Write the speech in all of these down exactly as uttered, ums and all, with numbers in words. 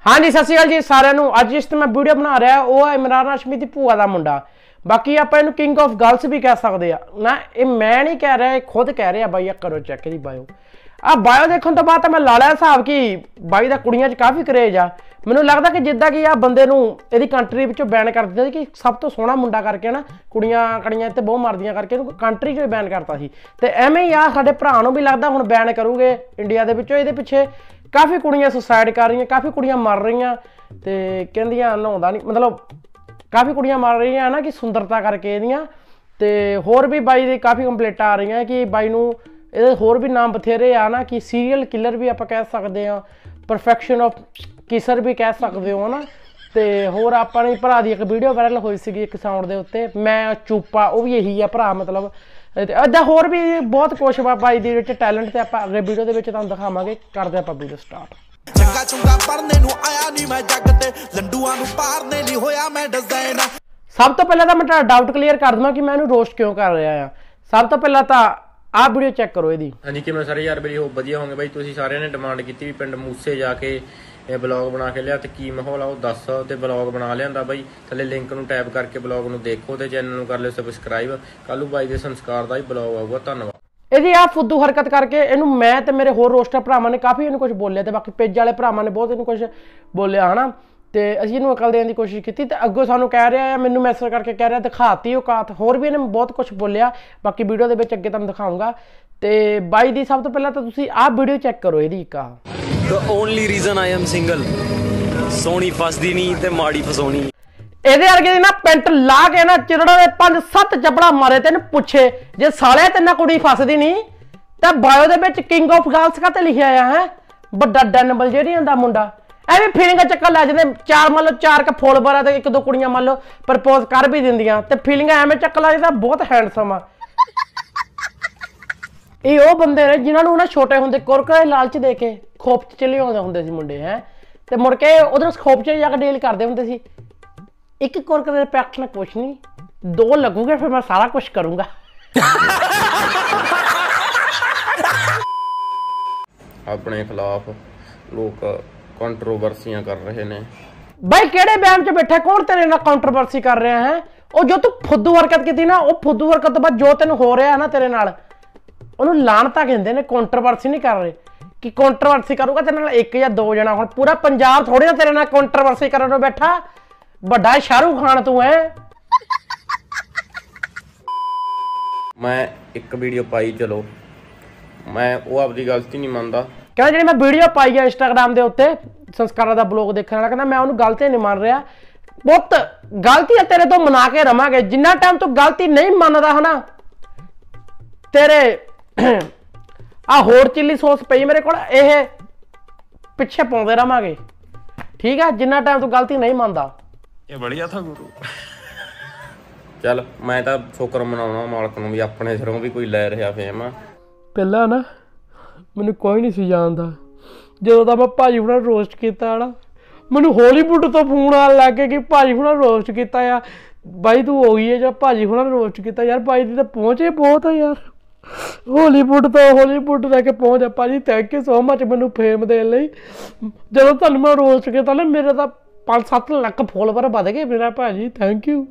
हाँ जी सत श्री अकाल जी साਰਿਆਂ ਨੂੰ। ਅੱਜ ਜਿਸ ਤੇ ਮੈਂ ਵੀਡੀਓ ਬਣਾ ਰਿਹਾ ਉਹ ਹੈ ਇਮਰਾਨ ਹਾਸ਼ਮੀ ਦੀ ਭੂਆ ਦਾ ਮੁੰਡਾ। ਬਾਕੀ ਆਪਾਂ ਇਹਨੂੰ ਕਿੰਗ ਆਫ ਗਰਲਸ ਵੀ ਕਹਿ ਸਕਦੇ ਆ ਨਾ। ਇਹ ਮੈਂ ਨਹੀਂ ਕਹਿ ਰਿਹਾ, ਇਹ ਖੁਦ ਕਹਿ ਰਿਹਾ। ਬਾਈ ਆ ਕਰੋ ਚੈੱਕ ਇਹਦੀ ਬਾਇਓ। ਆ ਬਾਇਓ ਦੇਖਣ ਤੋਂ ਬਾਅਦ ਤਾਂ ਮੈਂ ਲਾ ਲਿਆ ਹਿਸਾਬ ਕਿ ਬਾਈ ਦਾ ਕੁੜੀਆਂ 'ਚ ਕਾਫੀ ਕਰੇਜ ਆ। ਮੈਨੂੰ ਲੱਗਦਾ ਕਿ ਜਿੱਦਾਂ ਕਿ ਆ ਬੰਦੇ ਨੂੰ ਇਹਦੀ ਕੰਟਰੀ ਵਿੱਚੋਂ ਬੈਨ ਕਰ ਦਿੱਤਾ ਸੀ ਕਿ ਸਭ ਤੋਂ ਸੋਹਣਾ ਮੁੰਡਾ ਕਰਕੇ ਨਾ, ਕੁੜੀਆਂ ਕੜੀਆਂ ਤੇ ਬਹੁਤ ਮਾਰਦੀਆਂ ਕਰਕੇ ਇਹਨੂੰ ਕੰਟਰੀ 'ਚੋਂ ਬੈਨ ਕਰਤਾ ਸੀ। ਤੇ ਐਵੇਂ ਹੀ ਆ ਸਾਡੇ ਭਰਾ ਨੂੰ ਵੀ ਲੱਗਦਾ ਹੁਣ ਬੈਨ ਕਰੂਗੇ ਇੰਡੀਆ ਦੇ ਵਿੱਚੋਂ। ਇਹਦੇ ਪਿੱਛੇ ਕਾਫੀ ਕੁੜੀਆਂ ਸੁਸਾਈਡ ਕਰ ਰਹੀਆਂ, ਕਾਫੀ ਕੁੜੀਆਂ ਮਰ ਰਹੀਆਂ ਤੇ ਕਹਿੰਦੀਆਂ ਨਹਾਉਂਦਾ ਨਹੀਂ, ਮਤਲਬ ਕਾਫੀ ਕੁੜੀਆਂ ਮਰ ਰਹੀਆਂ ਨਾ ਕਿ ਸੁੰਦਰਤਾ ਕਰਕੇ ਇਹਦੀਆਂ। ਤੇ ਹੋਰ ਵੀ ਬਾਈ ਦੀ ਕਾਫੀ ਕੰਪਲੇਂਟਾਂ ਆ ਰਹੀਆਂ ਕਿ ਬਾਈ ਨੂੰ ਇਹਦੇ ਹੋਰ ਵੀ ਨਾਮ ਬਥੇਰੇ ਆ ਨਾ, ਕਿ ਸੀਰੀਅਲ ਕਿਲਰ ਵੀ ਆਪਾਂ ਕਹਿ ਸਕਦੇ ਹਾਂ, ਪਰਫੈਕਸ਼ਨ ਆਫ ਕਿਸਰ ਵੀ ਕਹਿ ਸਕਦੇ ਹੋ ਨਾ। ਤੇ ਹੋਰ ਆਪਾਂ ਨੇ ਭਰਾ ਦੀ ਇੱਕ ਵੀਡੀਓ ਵਾਇਰਲ ਹੋਈ ਸੀਗੀ ਇੱਕ ਸਾਊਂਡ ਦੇ ਉੱਤੇ, ਮੈਂ ਚੂਪਾ, ਉਹ ਵੀ ਇਹੀ ਆ ਭਰਾ। ਮਤਲਬ ਇੱਦਾਂ ਹੋਰ ਵੀ ਬਹੁਤ ਕੁਛ ਵਾ ਬਾਈ ਦੇ ਵਿੱਚ ਟੈਲੈਂਟ, ਤੇ ਆਪਾਂ ਅਗਲੇ ਵੀਡੀਓ ਦੇ ਵਿੱਚ ਤੁਹਾਨੂੰ ਦਿਖਾਵਾਂਗੇ। ਕਰਦੇ ਆਪਾਂ ਵੀਡੀਓ ਸਟਾਰਟ। ਚੰਗਾ ਚੰਗਾ ਪੜਨੇ ਨੂੰ ਆਇਆ ਨਹੀਂ ਮੈਂ ਜੱਗ ਤੇ, ਲੰਡੂਆਂ ਨੂੰ ਪਾਰਨੇ ਲਈ ਹੋਇਆ ਮੈਂ ਡਿਜ਼ਾਈਨ। ਸਭ ਤੋਂ ਪਹਿਲਾਂ ਤਾਂ ਮੈਂ ਤੁਹਾਡਾ ਡਾਊਟ ਕਲੀਅਰ ਕਰ ਦਵਾਂ ਕਿ ਮੈਂ ਇਹਨੂੰ ਰੋਸਟ ਕਿਉਂ ਕਰ ਰਿਹਾ ਆ। ਸਭ ਤੋਂ ਪਹਿਲਾਂ ਤਾਂ ਆਹ ਵੀਡੀਓ ਚੈੱਕ ਕਰੋ ਇਹਦੀ। ਹਾਂਜੀ ਕਿਵੇਂ ਸਾਰੇ ਯਾਰ ਬਈ ਹੋ ਵਧੀਆ ਹੋਣਗੇ ਬਾਈ। ਤੁਸੀਂ ਸਾਰਿਆਂ ਨੇ ਡਿਮਾਂਡ ਕੀਤੀ ਵੀ ਪਿੰਡ ਮੂਸੇ ਜਾ ਕੇ ਇਹ ਬਲੌਗ ਬਣਾ ਕੇ ਲਿਆ ਤੇ ਕੀ ਮਾਹੌਲ ਆ ਉਹ ਦੱਸ। ਤੇ ਬਲੌਗ ਬਣਾ ਲਿਆਂਦਾ ਬਾਈ, ਥੱਲੇ ਲਿੰਕ ਨੂੰ ਟੈਪ ਕਰਕੇ ਬਲੌਗ ਨੂੰ ਦੇਖੋ ਤੇ ਚੈਨਲ ਨੂੰ ਕਰ ਲਿਓ ਸਬਸਕ੍ਰਾਈਬ। ਕੱਲ੍ਹ ਬਾਈ ਦੇ ਸੰਸਕਾਰ ਦਾ ਹੀ ਬਲੌਗ ਆਊਗਾ। ਧੰਨਵਾਦ। ਇਹਦੀ ਆ ਫੁੱਦੂ ਹਰਕਤ ਕਰਕੇ ਇਹਨੂੰ ਮੈਂ ਤੇ ਮੇਰੇ ਹੋਰ ਰੋਸਟਰ ਭਰਾਵਾਂ ਨੇ ਕਾਫੀ ਇਹਨੂੰ ਕੁਝ ਬੋਲਿਆ, ਤੇ ਬਾਕੀ ਪੇਜ ਵਾਲੇ ਭਰਾਵਾਂ ਨੇ ਬਹੁਤ ਇਹਨੂੰ ਕੁਝ ਬੋਲਿਆ ਹੈ ਨਾ। ਤੇ ਅਸੀਂ ਇਹਨੂੰ ਅਕਲ ਦੇਣ ਦੀ ਕੋਸ਼ਿਸ਼ ਕੀਤੀ ਤੇ ਅੱਗੋਂ ਸਾਨੂੰ ਕਹਿ ਰਿਹਾ, ਮੈਨੂੰ ਮੈਸੇਜ ਕਰਕੇ ਕਹਿ ਰਿਹਾ ਦਿਖਾਤੀ ਔਕਾਤ। ਹੋਰ ਵੀ ਇਹਨੇ ਬਹੁਤ ਕੁਝ ਬੋਲਿਆ, ਬਾਕੀ ਵੀਡੀਓ ਦੇ ਵਿੱਚ ਅੱਗੇ ਤੁਹਾਨੂੰ ਦਿਖਾਊਂਗਾ। ਤੇ ਬਾਈ ਦੀ ਸਭ ਤੋਂ ਪਹਿਲਾਂ ਤਾਂ ਤੁਸੀਂ ਆਹ ਵੀਡੀਓ ਚੈੱਕ ਕਰੋ ਇਹਦੀ। ਇੱਕ ਆ The only reason I am single, ਸੋਹਣੀ ਫਸਦੀ ਨਹੀਂ ਤੇ ਮਾੜੀ ਫਸਾਉਣੀ। ਇਹਦੇ ਵਰਗੇ ਦੀ ਨਾ ਪੈਂਟ ਲਾ ਕੇ ਨਾ ਚਿਰੜਾ ਦੇ ਪੰਜ ਸੱਤ ਚੱਪੜਾ ਮਾਰੇ ਤੈਨੂੰ ਪੁੱਛੇ ਜੇ ਸਾਲਿਆ ਤੇਨਾਂ ਕੁੜੀ ਫਸਦੀ ਨਹੀਂ ਤਾਂ ਬਾਇਓ ਦੇ ਵਿੱਚ ਕਿੰਗ ਆਫ ਗਰਲਸ ਕਾਤੇ ਲਿਖਿਆ ਆ ਹੈ। ਵੱਡਾ ਡੈਨਬਲ ਜਿਹੜੀ ਹੁੰਦਾ ਮੁੰਡਾ, ਐਵੇਂ ਫੀਲਿੰਗ ਚੱਕਰ ਲੈ ਜਾਂਦੇ। ਚਾਰ ਮੰਨ ਲਓ ਚਾਰ ਕ ਫੋਲੋਵਰ ਤੇ ਇੱਕ ਦੋ ਕੁੜੀਆਂ ਮੰਨ ਲਓ ਪ੍ਰਪੋਜ਼ ਕਰ ਵੀ ਦਿੰਦੀਆਂ ਤੇ ਫੀਲਿੰਗ ਐਵੇਂ ਚੱਕਰ ਲੈ ਜਾਂਦਾ। ਬਹੁਤ ਹੈਂਡਸਮ ਆ ਇਹ। ਉਹ ਬੰਦੇ ਨੇ ਜਿਨ੍ਹਾਂ ਨੂੰ ਨਾ ਛੋਟੇ ਹੁੰਦੇ ਕੁਰਕਰੇ ਲਾਲਚ ਦੇ ਕੇ ਖੋਪ 'ਚ ਚਲੇ ਆਉਂਦੇ ਹੁੰਦੇ ਸੀ ਮੁੰਡੇ ਹੈ, ਤੇ ਮੁੜ ਕੇ ਉਧਰ ਖੋਪ 'ਚ ਜਾ ਕੇ ਡੀਲ ਕਰਦੇ ਹੁੰਦੇ ਸੀ। ਇੱਕ ਕੁਰਕਰੇ ਦੇ ਪੈਕਟ ਨਾਲ ਕੁਛ ਨਹੀਂ, ਦੋ ਲੱਗੂਗੇ ਫਿਰ ਮੈਂ ਸਾਰਾ ਕੁਛ ਕਰੂੰਗਾ। ਆਪਣੇ ਖਿਲਾਫ ਲੋਕ ਕੰਟਰੋਵਰਸੀਆਂ ਕਰ ਰਹੇ ਨੇ। ਬਾਈ ਕਿਹੜੇ ਬੈਮ 'ਚ ਬੈਠਾ, ਕੌਣ ਤੇਰੇ ਨਾਲ ਕੰਟਰੋਵਰਸੀ ਕਰ ਰਿਹਾ ਹੈ? ਉਹ ਜੋ ਤੂੰ ਫੁੱਦੂ ਹਰਕਤ ਕੀਤੀ ਨਾ, ਉਹ ਫੁੱਦੂ ਹਰਕਤ ਤੋਂ ਬਾਅਦ ਜੋ ਤੈਨੂੰ ਹੋ ਰਿਹਾ ਨਾ ਤੇਰੇ ਨਾਲ, ਉਹਨੂੰ ਲਾਹਨਤਾਂ ਕਹਿੰਦੇ ਨੇ। ਕੰਟਰੋਵਰਸੀ ਨਹੀਂ ਕਰ ਰਹੇ ਕਿ ਕੰਟਰੋਵਰਸੀ ਕਰੂਗਾ ਤੇਰੇ ਨਾਲ ਇੱਕ ਜਾਂ ਦੋ ਜਣਾ। ਹੁਣ ਪੂਰਾ ਪੰਜਾਬ ਥੋੜੀ ਨਾ ਤੇਰੇ ਨਾਲ ਕੰਟਰੋਵਰਸੀ ਕਰਨ ਨੂੰ ਬੈਠਾ। ਵੱਡਾ ਸ਼ਾਹਰੁਖ ਖਾਨ ਤੂੰ ਹੈ। ਮੈਂ ਇੱਕ ਵੀਡੀਓ ਪਾਈ, ਚਲੋ ਮੈਂ ਉਹ ਆਪਦੀ ਗਲਤੀ ਨਹੀਂ ਮੰਨਦਾ। ਕਹਿੰਦਾ ਜਿਹੜੀ ਮੈਂ ਵੀਡੀਓ ਪਾਈ ਆ ਇੰਸਟਾਗ੍ਰਾਮ ਦੇ ਉੱਤੇ ਸੰਸਕਾਰਾਂ ਦਾ ਬਲੌਗ ਦੇਖਣ ਵਾਲਾ, ਕਹਿੰਦਾ ਮੈਂ ਉਹਨੂੰ ਗਲਤੀ ਨਹੀਂ ਮੰਨ ਰਿਹਾ। ਪੁੱਤ ਗਲਤੀ ਆ ਤੇਰੇ ਤੋਂ ਮਨਾ ਕੇ ਰਵਾਂਗੇ ਜਿੰਨਾ ਟਾਈਮ ਤੂੰ ਗਲਤੀ ਨਹੀਂ ਮੰਨਦਾ ਹਨਾ। ਤੇਰੇ ਆ ਹੋਰ ਚਿੱਲੀ ਸੌਸ ਪਈ ਮੇਰੇ ਕੋਲ, ਇਹ ਪਿੱਛੇ ਪਾਉਂਦੇ ਰਵਾਂਗੇ ਠੀਕ ਆ, ਜਿੰਨਾ ਟਾਈਮ ਤੂੰ ਗਲਤੀ ਨਹੀਂ ਮੰਨਦਾ। ਇਹ ਬੜੀਆ ਥਾ ਗੁਰੂ। ਚੱਲ ਮੈਂ ਤਾਂ ਸ਼ੁਕਰ ਮਨਾਉਣਾ ਮਾਲਕ ਨੂੰ ਵੀ ਆਪਣੇ ਸਿਰੋਂ ਵੀ ਕੋਈ ਲੈ ਰਿਹਾ ਫੇਮ। ਪਹਿਲਾਂ ਨਾ ਮੈਨੂੰ ਕੋਈ ਨਹੀਂ ਸੀ ਜਾਣਦਾ, ਜਦੋਂ ਦਾ ਮੈਂ ਭਾਜੀ ਹੁਣਾਂ ਰੋਸਟ ਕੀਤਾ ਨਾ ਮੈਨੂੰ ਹੋਲੀਵੁੱਡ ਤੋਂ ਫੋਨ ਆਉਣ ਲੱਗ ਗਏ ਕਿ ਭਾਜੀ ਹੁਣਾਂ ਰੋਸਟ ਕੀਤਾ ਆ। ਬਾਈ ਤੂੰ ਉਹੀ ਹੈ ਜਾਂ ਭਾਜੀ ਹੁਣਾਂ ਨੇ ਰੋਸਟ ਕੀਤਾ। ਯਾਰ ਬਾਈ ਦੀ ਤਾਂ ਪਹੁੰਚ ਹੀ ਬਹੁਤ ਆ ਯਾਰ, ਹੋਲੀਵੁੱਡ ਤੋਂ ਹੋਲੀਵੁੱਡ ਲੈ ਕੇ ਪਹੁੰਚ ਆ। ਭਾਜੀ ਥੈਂਕ ਯੂ ਸੋ ਮਚ ਮੈਨੂੰ ਫੇਮ ਦੇਣ ਲਈ। ਜਦੋਂ ਤੁਹਾਨੂੰ ਮੈਂ ਰੋਸਟ ਕੀਤਾ ਨਾ ਮੇਰੇ ਤਾਂ ਪੰਜ ਸੱਤ ਲੱਖ ਫੋਲੋਵਰ ਵੱਧ ਗਏ ਮੇਰਾ। ਭਾਜੀ ਥੈਂਕ ਯੂ।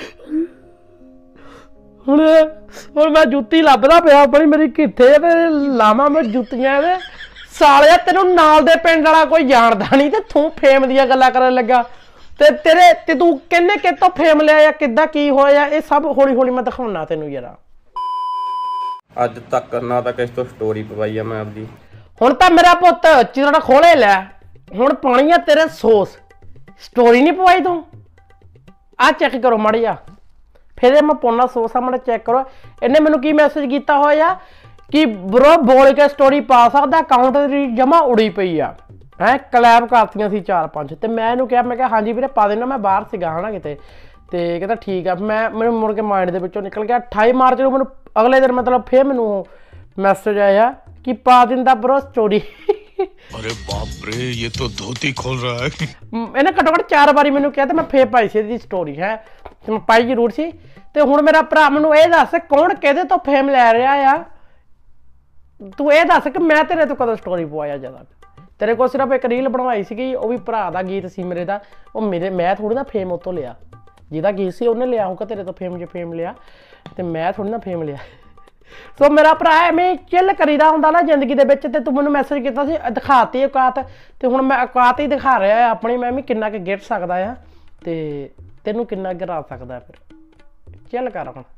ਹੁਣ ਹੁਣ ਮੈਂ ਜੁੱਤੀ ਲੱਭਦਾ ਪਿਆ ਆਪਣੀ, ਮੇਰੀ ਕਿੱਥੇ ਤੇ ਲਾਵਾਂ ਮੈਂ ਜੁੱਤੀਆਂ ਇਹਦੇ। ਸਾਲਿਆ ਤੈਨੂੰ ਨਾਲ ਦੇ ਪਿੰਡ ਵਾਲਾ ਕੋਈ ਜਾਣਦਾ ਨਹੀਂ ਤੇ ਤੂੰ ਫੇਮ ਦੀਆਂ ਗੱਲਾਂ ਕਰਨ ਲੱਗਾ। ਤੇ ਤੇਰੇ ਤੇ ਤੂੰ ਕਿੰਨੇ ਕਿਤੋਂ ਫੇਮ ਲਿਆ ਜਾਂ ਕਿੱਦਾਂ ਕੀ ਹੋਇਆ, ਇਹ ਸਭ ਹੌਲੀ ਹੌਲੀ ਮੈਂ ਦਿਖਾਉਣਾ ਤੈਨੂੰ ਯਾਰ। ਅੱਜ ਤੱਕ ਨਾ ਤਾਂ ਕਿਸ ਤੋਂ ਸਟੋਰੀ ਪਵਾਈ ਆ ਮੈਂ ਆਪਦੀ। ਹੁਣ ਤਾਂ ਮੇਰਾ ਪੁੱਤ ਚਿਹਰਾ ਖੋਲੇ ਲੈ, ਹੁਣ ਪਾਣੀ ਆ ਤੇਰੇ ਸੋਸ। ਸਟੋਰੀ ਨਹੀਂ ਪਵਾਈ ਤੂੰ? ਆਹ ਚੈੱਕ ਕਰੋ ਮਾੜੀ ਆ, ਫਿਰ ਮੈਂ ਪਾਉਣਾ ਸੋਸ ਆ, ਮਾੜਾ ਚੈੱਕ ਕਰੋ। ਇਹਨੇ ਮੈਨੂੰ ਕੀ ਮੈਸੇਜ ਕੀਤਾ ਹੋਇਆ ਕਿ ਬਰੋ ਬੋਲ ਕੇ ਸਟੋਰੀ ਪਾ ਸਕਦਾ, ਅਕਾਊਂਟ ਦੀ ਜਮਾ ਉੜੀ ਪਈ ਆ ਹੈ। ਕਲੈਬ ਕਰਤੀਆਂ ਸੀ ਚਾਰ ਪੰਜ, ਤੇ ਮੈਂ ਇਹਨੂੰ ਕਿਹਾ, ਮੈਂ ਕਿਹਾ ਹਾਂਜੀ ਵੀਰੇ ਪਾ ਦੇਣਾ, ਮੈਂ ਬਾਹਰ ਸੀਗਾ ਹੈ ਨਾ ਕਿਤੇ। ਤੇ ਕਹਿੰਦਾ ਠੀਕ ਆ। ਮੈਂ ਮੈਨੂੰ ਮੁੜ ਕੇ ਮਾਈਂਡ ਦੇ ਵਿੱਚੋਂ ਨਿਕਲ ਗਿਆ। ਅਠਾਈ ਮਾਰਚ ਨੂੰ ਮੈਨੂੰ ਅਗਲੇ ਦਿਨ ਮਤਲਬ ਫਿਰ ਮੈਨੂੰ ਮੈਸੇਜ ਆਇਆ ਕਿ ਪਾ ਦਿੰਦਾ ਬਰੋ ਸਟੋਰੀ। अरे बाप रे ये तो धोती खोल रहा है। ਇਹਨੇ ਘੱਟੋ ਘੱਟ ਚਾਰ ਵਾਰੀ ਮੈਨੂੰ ਕਿਹਾ ਤੇ ਮੈਂ ਫੇਰ ਪਾਈ ਸੀ ਇਹਦੀ ਸਟੋਰੀ ਹੈ, ਤੇ ਮੈਂ ਪਾਈ ਜ਼ਰੂਰ ਸੀ। ਤੇ ਹੁਣ ਮੇਰਾ ਭਰਾ ਮੈਨੂੰ ਇਹ ਦੱਸ ਕੌਣ ਕਿਹਦੇ ਤੋਂ ਫੇਮ ਲੈ ਰਿਹਾ ਆ? ਤੂੰ ਇਹ ਦੱਸ ਕਿ ਮੈਂ ਤੇਰੇ ਤੋਂ ਕਦੋਂ ਸਟੋਰੀ ਪਵਾਇਆ ਜ਼ਿਆਦਾ? तेरे को सिर्फ एक रील बनवाई सी, वो भी भरा का गीत सी मेरे दा, वो मेरे मैं थोड़ी ना फेम उतो लिया, जिहदा गीत सी उन्हें लिया होगा तेरे तो फेम जो फेम लिया, तो मैं थोड़ी ना फेम लिया। सो मेरा भरा मैं चिल करीदा हुंदा ना जिंदगी दे विच, ते तू मैनूं मैसेज कीता सी दिखाती औकात, ते हुण मैं औकात ही दिखा रहा है अपनी, मैं भी किन्ना कि गिर सकदा आ ते तेनू किन्ना गिरा सकदा, फिर चिल कर। हुण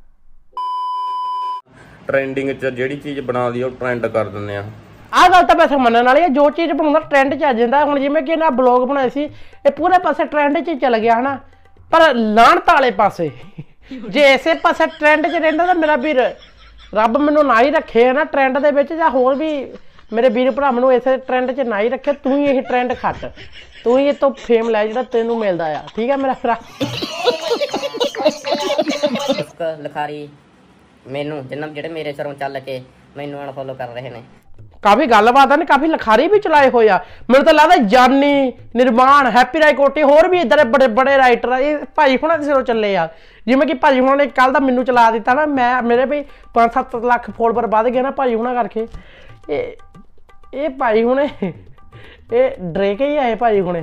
ट्रेंडिंग च ਜਿਹੜੀ ਚੀਜ਼ ਬਣਾ ਦੀ ਉਹ ਟ੍ਰੈਂਡ ਕਰ ਦਿੰਦੇ ਆ। आह गल तो वैसे मनने वाली है, जो चीज़ बनाਉਂਦਾ ट्रेंड च आ जाता। हुण जिवें कि इन्हां ब्लॉग बनाए सी, ये पूरे पासे ट्रेंड च चल गया है ना, पर लाणत वाले पासे जे इसे पासे ट्रेंड च रहिंदा तां मेरा वीर रब मैनूं ना ही रखे है ना ट्रेंड दे विच, जां होर भी मेरे वीर भरा मैनूं इसे ट्रेंड च ना ही रखे। तू ही यही ट्रेंड खट, तू ही इस तो फेम लै जिहड़ा तैनूं मिलदा आ, ठीक है मेरा भरा। लिखारी मैनू जिन्ना जेहड़े मेरे सिरों चल के मैनू अनफॉलो कर रहे हैं, काफ़ी गलबात है, काफ़ी लिखारी भी चलाए हुए आ। मेरे तो लगता जानी निर्माण हैप्पी राय कोटी होर भी इधर बड़े बड़े राइटर ये भाई हुणां दे सिरों चले आ। जिवें कि भाई हुणां ने कल दा मैनू चला दिता ना, मैं मेरे भी पाँच सत्त लख फॉलोवर वध गए ना भाई हुणां करके। ये ये भाई हुणे ये डरे के ही आए भाई हुणे।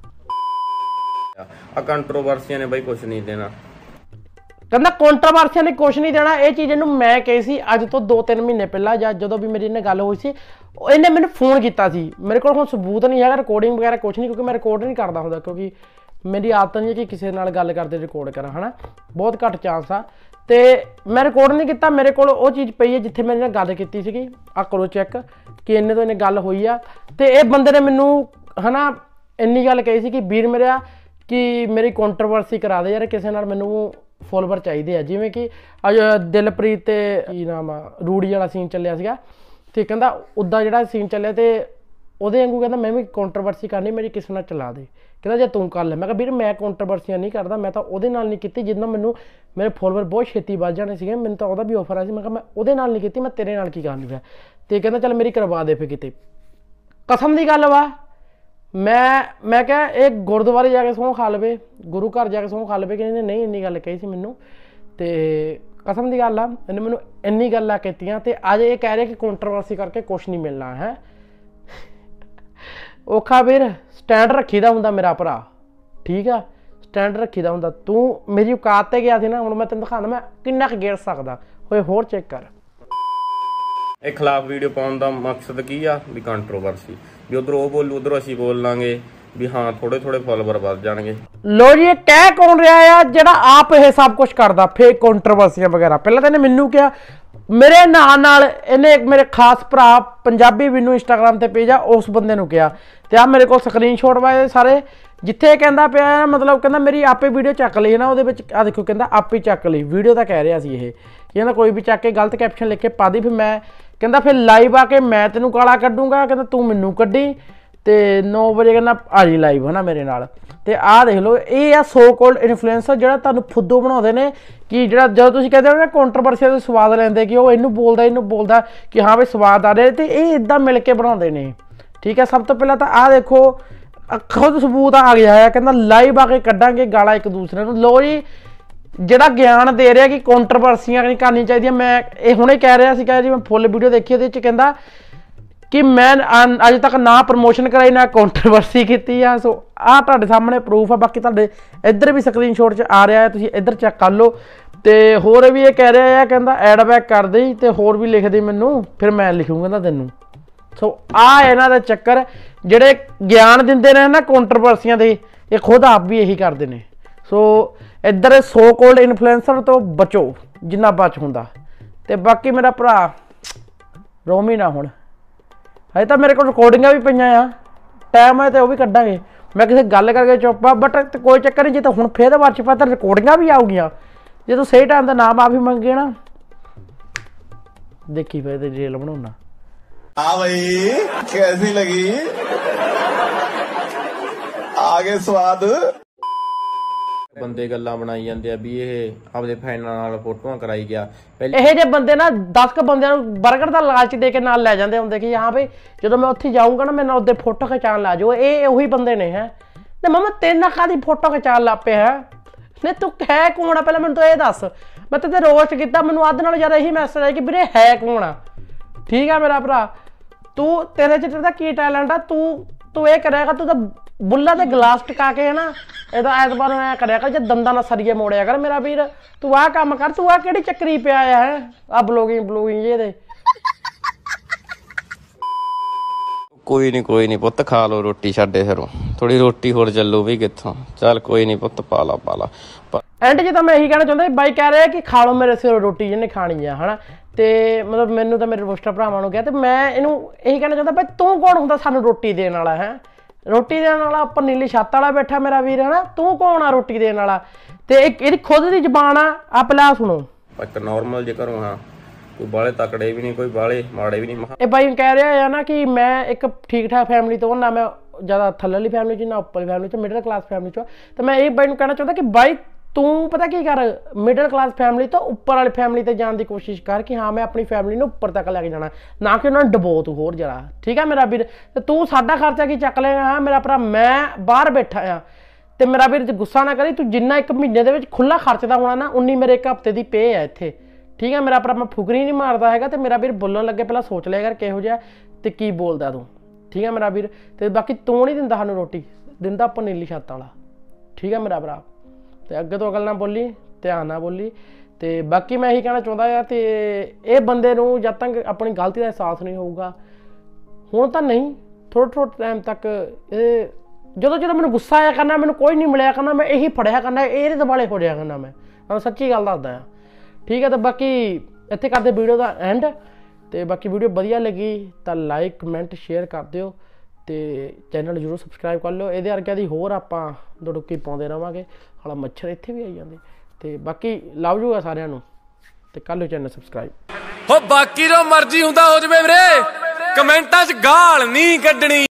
आ कंट्रोवर्सियां ने भाई कुछ नहीं देना, कहना कॉन्ट्रोवर्सिया ने कुछ नहीं देना। ये चीज़ इन्हूं मैं कही सी अज तो दो तीन महीने पहला, ਜਾਂ ਜਦੋਂ भी मेरी इन्हें गल हुई सी, इन्हें मैंने फोन किया सी। मेरे को हुण सबूत नहीं है रिकॉर्डिंग वगैरह कुछ नहीं, क्योंकि मैं रिकॉर्ड नहीं करता हुंदा, क्योंकि मेरी आदत नहीं है कि किसी नाल गल करते रिकॉर्ड करा, है ना, बहुत घट चांस आ। तो मैं रिकॉर्ड नहीं किया, मेरे को वो चीज़ पई है जिथे मेरे गल की सी, आ करो चैक कि इन्ने तो इन्हें गल हुई आ। तो ये बंदे ने मैनू है ना इन्नी गल कही सी कि वीर मेरा कि मेरी कॉन्ट्रोवर्सी करा दे यार, किसी नाल मैनू फॉलोवर चाहिए। जिमें कि अज दिलप्रीत ते की नाम आ रूड़ी वाला सीन चलिया सीगा, ते कहंदा उदा जिहड़ा सीन चलिया ते ਉਹਦੇ वांगू कहंदा मैं भी कॉन्ट्रोवर्सी करनी, मेरी किसी नाल चला दे। कहंदा जे तू कर ले। मैं कहा वीर मैं कॉन्ट्रोवर्सियां नहीं करता, मैं तो ਉਹਦੇ नाल नहीं कीती जिन्ना मैनू मेरे फॉलोवर बहुत छेती वध जाने सीगे, मैनू तो ਉਹਦਾ भी ऑफर आया सी। मैं कहा मैं ਉਹਦੇ नाल नहीं कीती, मैं तेरे नाल की करनी है। ते कहंदा चल मेरी करवा दे फिर किते। कसम दी गल वा, मैं मैं क्या एक गुरुद्वारे जाके सौं खा लवे, गुरु घर जाके सौं खा लवे कि इन्हें नहीं इन्नी गल कही सी मैनू। ते कसम दी गल आ इन्हें मैनू इन्नी गल्लां कीतियां, ते अज ये कह रहे कि कॉन्ट्रोवर्सी करके कुछ नहीं मिलना है। औखा वीर स्टैंड रखीदा हुंदा मेरा भरा, ठीक है, स्टैंड रखीदा हुंदा। तू मेरी औकात ते गया सी ना, हुण मैं तैनूं दिखांदा मैं किन्ना क गिर सकदा, होए होर चेक कर। ਇਹ ਖਿਲਾਫ ਵੀਡੀਓ ਪਾਉਣ ਦਾ ਮਕਸਦ ਕੀ ਆ ਵੀ ਕੰਟਰੋਵਰਸੀ, ਵੀ ਉਧਰ ਉਹ ਬੋਲੂ ਉਧਰ ਅਸੀਂ ਬੋਲ ਲਾਂਗੇ, ਵੀ ਹਾਂ ਥੋੜੇ ਥੋੜੇ ਫਾਲੋਵਰ ਵੱਧ ਜਾਣਗੇ। लो जी ये कह कौन रहा है ਜਿਹੜਾ आप ये सब कुछ करदा फेक कंट्रोवर्सियां वगैरह। पहले तो इन्हें मैनू क्या मेरे नाल नाल इन्हें एक मेरे खास भरा पंजाबी मैनू इंस्टाग्राम ते पेज आ उस बंदे नूं किहा, ते आ मेरे को स्क्रीनशॉट वाए सारे जिथे कहंदा पिया, मतलब कहंदा मेरी आपे वीडियो चक ली ना, ਉਹਦੇ ਵਿੱਚ आ देखो कहंदा आपे चक ली वीडियो ਤਾਂ ਕਹਿ ਰਿਹਾ ਸੀ ਇਹ, कहंदा कोई भी चक के गलत कैप्शन लिख के पा दी, फिर मैं कहंदा फिर लाइव आके मैं तेनू गाला कड्डूंगा, कहंदा तू मैनू कड्डी ते नौ बजे कहना आ जी लाइव है ना मेरे नाल। ते आ देख लो ये सो कॉल्ड इन्फ्लुएंसर जिहड़ा तुहानू फुद्दू बनाउंदे ने, कि जिहड़ा जदों तुसीं कहदे हो ना कॉन्ट्रोवर्सी दा स्वाद लैंदे कि वो इनू बोलदा इनू बोलदा कि हाँ बई स्वाद आ रहा, ते ये इदां मिल के बनाउंदे ने, ठीक है। सब तो पहला तो आ देखो खुद सबूत आ गया है, कहंदा लाइव आके कड्डांगे गाला एक दूसरे नूं। लो जी ਜਿਹੜਾ ਗਿਆਨ ਦੇ ਰਿਹਾ ਕਿ ਕੰਟਰੋਵਰਸੀਆਂ ਨਹੀਂ ਕਰਨੀ ਚਾਹੀਦੀਆਂ, ਮੈਂ ਇਹ ਹੁਣੇ ਕਹਿ ਰਿਹਾ ਸੀ, ਜੀ ਮੈਂ ਫੁੱਲ ਵੀਡੀਓ ਦੇਖੀ ਉਹਦੇ ਵਿੱਚ ਕਹਿੰਦਾ ਕਿ ਮੈਂ ਅੱਜ ਤੱਕ ਨਾ ਪ੍ਰਮੋਸ਼ਨ ਕਰਾਈ ਨਾ ਕੰਟਰੋਵਰਸੀ ਕੀਤੀ ਆ। ਸੋ ਆਹ ਤੁਹਾਡੇ ਸਾਹਮਣੇ ਪ੍ਰੂਫ ਆ, ਬਾਕੀ ਤੁਹਾਡੇ ਇੱਧਰ ਵੀ ਸਕਰੀਨਸ਼ਾਟ 'ਚ ਆ ਰਿਹਾ ਹੈ, ਤੁਸੀਂ ਇੱਧਰ ਚੈੱਕ ਕਰ ਲਓ। ਤੇ ਹੋਰ ਵੀ ਇਹ ਕਹਿ ਰਿਹਾ ਹੈ, ਕਹਿੰਦਾ ਐਡ ਬੈਕ ਕਰ ਦੇ ਤੇ ਹੋਰ ਵੀ ਲਿਖ ਦੇ ਮੈਨੂੰ, ਫਿਰ ਮੈਂ ਲਿਖੂੰਗਾ ਨਾ ਤੈਨੂੰ। ਸੋ ਆਹ ਇਹਨਾਂ ਦਾ ਚੱਕਰ, ਜਿਹੜੇ ਗਿਆਨ ਦਿੰਦੇ ਨੇ ਨਾ ਕੰਟਰੋਵਰਸੀਆਂ ਦੇ, ਇਹ ਖੁਦ ਆਪ ਵੀ ਇਹੀ ਕਰਦੇ ਨੇ। ਸੋ इधर सो कॉल्ड इन्फ्लुएंसर तो बचो जिन्ना बच होंदा। ते बाकी मेरा भरा रोमी ना हुण, हजे तो मेरे को रिकॉर्डिंगां भी पईयां आ, टाइम है तो वह भी कड्डांगे। मैं किसी गल करके चुप आ, बट कोई चक्कर नहीं, जो तो हुण फिर बार च पता रिकॉर्डिंगां भी आऊगियां, जो तो सही टाइम का नाम आप ही मंगे ना, देखी फिर तो जेल बनाउणा। हाँ भाई कैसी लगी, आगे स्वाद। ਬੰਦੇ ਗੱਲਾਂ ਬਣਾਈ ਜਾਂਦੇ ਆ ਵੀ ਇਹ ਆਪਦੇ ਫੈਨਾਂ ਨਾਲ ਫੋਟੋਆਂ ਕਰਾਈ ਗਿਆ। ਪਹਿਲੇ ਇਹ ਜੇ ਬੰਦੇ ਨਾ ਦਸ ਕ ਬੰਦਿਆਂ ਨੂੰ ਬਰਗਰ ਦਾ ਲਾਲਚ ਦੇ ਕੇ ਨਾਲ ਲੈ ਜਾਂਦੇ ਹੁੰਦੇ ਕਿ ਹਾਂ ਬਈ ਜਦੋਂ ਮੈਂ ਉੱਥੇ ਜਾਊਂਗਾ ਨਾ ਮੈਂ ਨਾਲ ਉਹਦੇ ਫੋਟੋ ਖਿਚਾਉਣ ਲਾ ਜਾਓ। ਇਹ ਉਹੀ ਬੰਦੇ ਨੇ ਹੈ ਨੇ ਮਮਾ ਤੇਨਾਂ ਕਾਦੀ ਫੋਟੋ ਖਿਚਾਉਣ ਲੱਗ ਪਿਆ ਹੈ ਨੇ, ਤੂੰ ਹੈ ਕੌਣ ਆ ਪਹਿਲਾਂ ਮੈਨੂੰ ਤੂੰ ਇਹ ਦੱਸ। ਮੈਂ ਤੇ ਰੋਸਟ ਕੀਤਾ, ਮੈਨੂੰ ਅੱਧ ਨਾਲ ਜ਼ਿਆਦਾ ਇਹੀ ਮੈਸੇਜ ਆਇਆ ਕਿ ਵੀਰੇ ਹੈ ਕੌਣ ਆ, ਠੀਕ ਆ ਮੇਰਾ ਭਰਾ। ਤੂੰ ਤੇਰੇ ਚ ਤੇਰਾ ਕੀ ਟੈਲੈਂਟ ਆ ਤੂੰ ਤੂੰ ਇਹ ਕਰੇਗਾ ਤੂੰ ਤਾਂ ਬੁੱਲਾ ਦੇ ਗਲਾਸ ਟਕਾ ਕੇ ਨਾ ਇਹਦਾ ਐਤਵਾਰ ਨੂੰ ਐ ਕਰਿਆ ਕਰ ਜੇ ਦੰਦਾਂ ਨਾਲ ਸਰੀਏ ਮੋੜਿਆ ਕਰ ਮੇਰਾ ਵੀਰ ਤੂੰ ਆਹ ਕੰਮ ਕਰ ਤੂੰ ਆਹ ਕਿਹੜੀ ਚੱਕਰੀ ਪਿਆ ਆ ਹੈ ਆ ਬਲੋਗਿੰਗ ਬਲੋਗਿੰਗ ਇਹਦੇ ਕੋਈ ਨਹੀਂ ਕੋਈ ਨਹੀਂ ਪੁੱਤ ਖਾ ਲਓ ਰੋਟੀ ਛੱਡੇ ਫਿਰੋਂ ਥੋੜੀ ਰੋਟੀ ਹੋਰ ਚੱਲੂ ਵੀ ਕਿੱਥੋਂ ਚੱਲ ਕੋਈ ਨਹੀਂ ਪੁੱਤ ਪਾ ਲਾ ਪਾ ਲਾ ਐਂਡ ਜੇ ਤਾਂ ਮੈਂ ਇਹੀ ਕਹਿਣਾ ਚਾਹੁੰਦਾ ਬਾਈ ਕਹਿ ਰਿਹਾ ਕਿ ਖਾ ਲਓ ਮੇਰੇ ਸਿਰੋਂ ਰੋਟੀ ਜਿਹਨੇ ਖਾਣੀ ਆ ਹਨਾ ਤੇ ਮਤਲਬ ਮੈਨੂੰ ਤਾਂ ਮੇਰੇ ਰੋਸਟਰ ਭਰਾਵਾਂ ਨੂੰ ਕਿਹਾ ਤੇ ਮੈਂ ਇਹਨੂੰ ਇਹੀ ਕਹਿਣਾ ਚਾਹੁੰਦਾ ਬਾਈ ਤੂੰ ਕੌਣ ਹੁੰਦਾ ਸਾਨੂੰ ਰੋਟੀ ਦੇਣ ਵਾਲਾ ਹੈ ਰੋਟੀ ਦੇਣ ਵਾਲਾ ਉੱਪਰ ਨੀਲੀ ਛੱਤ ਵਾਲਾ ਬੈਠਾ ਮੇਰਾ ਵੀਰ ਹਨਾ ਤੂੰ ਕੌਣ ਆ ਰੋਟੀ ਦੇਣ ਵਾਲਾ ਤੇ ਇਹਦੀ ਖੁਦ ਦੀ ਜ਼ਬਾਨ ਆ ਆ ਪਹਿਲਾਂ ਸੁਣੋ ਇੱਕ ਨਾਰਮਲ ਜੇ ਘਰੋਂ ਹਾਂ ਕੋਈ ਬਾਲੇ ਤਕੜੇ ਵੀ ਨਹੀਂ ਕੋਈ ਬਾਲੇ ਮਾੜੇ ਵੀ ਨਹੀਂ ਇਹ ਬਾਈ ਕਹਿ ਰਿਹਾ ਆ ਨਾ ਕਿ ਮੈਂ ਇੱਕ ਠੀਕ ਠਾਕ ਫੈਮਿਲੀ ਤੋਂ ਨਾ ਮੈਂ ਜ਼ਿਆਦਾ ਥੱਲੇਲੀ ਫੈਮਿਲੀ 'ਚ ਨਾ ਉੱਪਰਲੀ ਫੈਮਿਲੀ 'ਚ ਮਿਡਲ ਕਲਾਸ ਫੈਮਿਲੀ 'ਚ ਤੇ ਮੈਂ ਇਹ ਬਾਈ ਨੂੰ ਕਹਿਣਾ ਚਾਹੁੰਦਾ ਕਿ ਬਾਈ ਤੂੰ ਪਤਾ ਕੀ ਕਰ ਮਿਡਲ ਕਲਾਸ ਫੈਮਿਲੀ ਤੋਂ ਉੱਪਰ ਵਾਲੀ ਫੈਮਿਲੀ ਤੇ ਜਾਣ ਦੀ ਕੋਸ਼ਿਸ਼ ਕਰ ਕਿ ਹਾਂ ਮੈਂ ਆਪਣੀ ਫੈਮਿਲੀ ਨੂੰ ਉੱਪਰ ਤੱਕ ਲੈ ਕੇ ਜਾਣਾ ਨਾ ਕਿ ਉਹਨਾਂ ਨੂੰ ਡਬੋ ਤੂੰ ਹੋਰ ਜਰਾ ਠੀਕ ਆ ਮੇਰਾ ਵੀਰ ਤੇ ਤੂੰ ਸਾਡਾ ਖਰਚਾ ਕੀ ਚੱਕ ਲੇਗਾ ਹਾਂ ਮੇਰਾ ਭਰਾ ਮੈਂ ਬਾਹਰ ਬੈਠਾ ਆ ਤੇ ਮੇਰਾ ਵੀਰ ਗੁੱਸਾ ਨਾ ਕਰੀ ਤੂੰ ਜਿੰਨਾ ਇੱਕ ਮਹੀਨੇ ਦੇ ਵਿੱਚ ਖੁੱਲਾ ਖਰਚਦਾ ਹੋਣਾ ਨਾ ਉਨੀ ਮੇਰੇ ਇੱਕ ਹਫ਼ਤੇ ਦੀ ਪੇ ਆ ਇੱਥੇ ਠੀਕ ਆ ਮੇਰਾ ਭਰਾ ਮੈਂ ਫੁਕਰੀ ਨਹੀਂ ਮਾਰਦਾ ਹੈਗਾ ਤੇ ਮੇਰਾ ਵੀਰ ਬੋਲਣ ਲੱਗੇ ਪਹਿਲਾਂ ਸੋਚ ਲਿਆ ਕਰ ਕਿਹੋ ਜਿਹਾ ਤੇ ਕੀ ਬੋਲਦਾ ਤੂੰ ਠੀਕ ਆ ਮੇਰਾ ਵੀਰ ਤੇ ਬਾਕੀ ਤੂੰ ਨਹੀਂ ਦਿੰਦਾ ਸਾਨੂੰ ਰੋਟੀ ਦਿੰਦਾ ਆਪਾਂ ਨੀਲੀ ਛੱਤ ਵਾਲਾ ਠੀਕ ਆ ਮੇਰਾ ਭਰਾ ਤੇ ਅੱਗੇ ਤੋਂ ਅਗਲ ਨਾ ਬੋਲੀ ਧਿਆਨ ਨਾਲ ਬੋਲੀ ਤੇ ਬਾਕੀ ਮੈਂ ਇਹੀ ਕਹਿਣਾ ਚਾਹੁੰਦਾ ਯਾਰ ਤੇ ਇਹ ਬੰਦੇ ਨੂੰ ਜਦ ਤੱਕ ਆਪਣੀ ਗਲਤੀ ਦਾ ਅਹਿਸਾਸ ਨਹੀਂ ਹੋਊਗਾ ਹੁਣ ਤਾਂ ਨਹੀਂ ਥੋੜ੍ਹੇ ਥੋੜ੍ਹੇ ਟਾਈਮ ਤੱਕ ਇਹ ਜਦੋਂ ਜਦੋਂ ਮੈਨੂੰ ਗੁੱਸਾ ਆਇਆ ਕਰਨਾ ਮੈਨੂੰ ਕੋਈ ਨਹੀਂ ਮਿਲਿਆ ਕਰਨਾ ਮੈਂ ਇਹੀ ਫੜਿਆ ਕਰਨਾ ਇਹਦੇ ਦੁਆਲੇ ਹੋ ਜਾਇਆ ਕਰਨਾ ਮੈਂ ਤੁਹਾਨੂੰ ਸੱਚੀ ਗੱਲ ਦੱਸਦਾ ਆ ਠੀਕ ਹੈ ਤੇ ਬਾਕੀ ਇੱਥੇ ਕਰਦੇ ਵੀਡੀਓ ਦਾ ਐਂਡ ਤੇ ਬਾਕੀ ਵੀਡੀਓ ਵਧੀਆ ਲੱਗੀ ਤਾਂ ਲਾਈਕ ਕਮੈਂਟ ਸ਼ੇਅਰ ਕਰ ਦਿਓ ਤੇ ਚੈਨਲ ਜ਼ਰੂਰ ਸਬਸਕ੍ਰਾਈਬ ਕਰ ਲਿਓ ਇਹਦੇ ਵਰਗਿਆਂ ਦੀ ਹੋਰ ਆਪਾਂ ਦੁੜੁੱਕੀ ਪਾਉਂਦੇ ਰਹਾਂਗੇ ਹਾਲਾ ਮੱਛਰ ਇੱਥੇ ਵੀ ਆਈ ਜਾਂਦੇ ਤੇ ਬਾਕੀ ਲਵ ਯੂ ਆ ਸਾਰਿਆਂ ਨੂੰ ਤੇ ਕਰ ਲਿਓ ਚੈਨਲ ਸਬਸਕ੍ਰਾਈਬ ਹੋ ਬਾਕੀ ਜੋ ਮਰਜ਼ੀ ਹੁੰਦਾ ਹੋ ਜਵੇ ਵੀਰੇ ਕਮੈਂਟਾਂ 'ਚ ਗਾਲ ਨਹੀਂ ਕੱਢਣੀ।